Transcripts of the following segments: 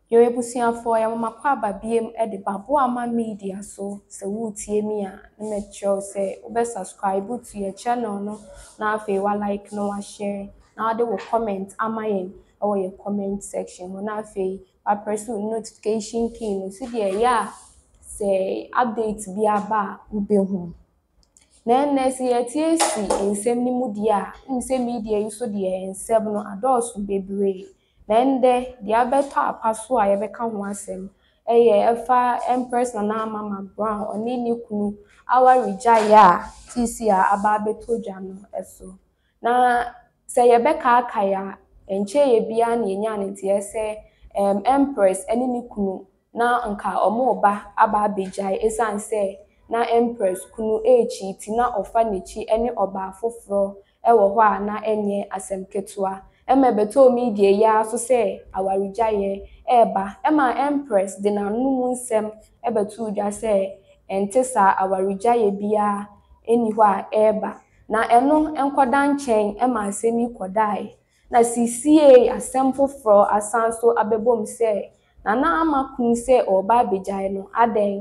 Yo ebusuafo ya mama kwa babiem e de babo ama media so se wutie mi a na me tro se ube subscribe to your channel no na afi wa like no wa share na de wo comment ama yen or your comment section no na afi wa press notification key no si de ya se update bi aba ube hu na nesi yetie si ensem ni mu dia nsem media yi so de ensem no adults bebre na nde dia beto apaso a yebeka ho asem eye efa empress na mama brown oni ni kunu awa regaya tisi a aba beto dwa no eso na se yebeka akaya enche ye bia na enya ne tie se empress eni ni kunu na nka omo ba aba abejai esanse na empress kunu echi ti na ofa nechi eni oba afoforo ewo ho a na enye asem ketua beto media ya so se awarijaye eba ema empress de na numu nsem beto dwa se entesa awarijaye bia eni ho a eba na eno enkoda nchen ema asemi kodai na sisie asem foforo asanso abebom se na ama kun se oba abejai no aden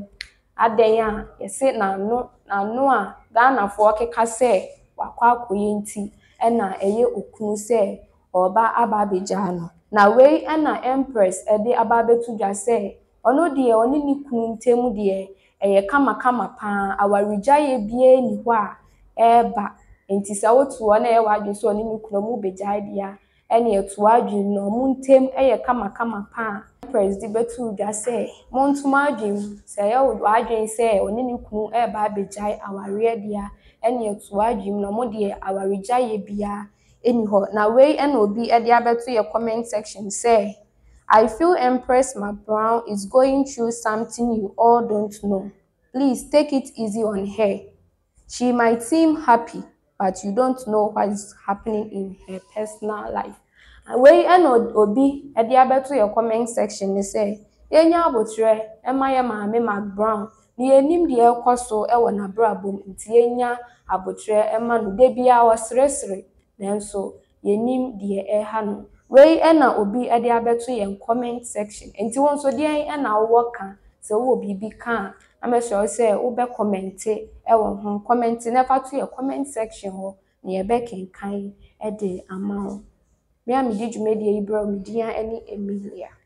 a yese na no a Ghana keka se wakwa akoye nti ena eye okunu se oba aba abeja no na wei ena empress ede aba betu dwa se ono de oni ni kunu ntemu de eye kama pa awarijaye bie ni ho a eba enti se wotu na ye wadwe so oni ni kunu mu beja dia ene etu adwe no mu ntem eye kama pa empress de betu dwa se montuma adwe se ye wadwe se oni ni kunu eba abeja aware dia ene etu adwe no mu de awarijaye bia anyhow na way and obi e dia beto your comment section say I feel Empress Brown is going through something you all don't know. Please take it easy on her. She might seem happy, but you don't know what is happening in her personal life. Way and obi e dia beto your comment section say yenya abotre ema ye maame Mac Brown ni enim de ekoso e wona brabom nti yenya abotre ema no de bia wasresre nanso yenim de eha no wei ena obi e de abeto ye comment section enti won so de ena wo ka se wo bibi ka amesho se wo be comment e wo ho comment never to your comment section ho na ye be kenkan e de ama ho me am di dwumedi e ibro me dia eni Emilia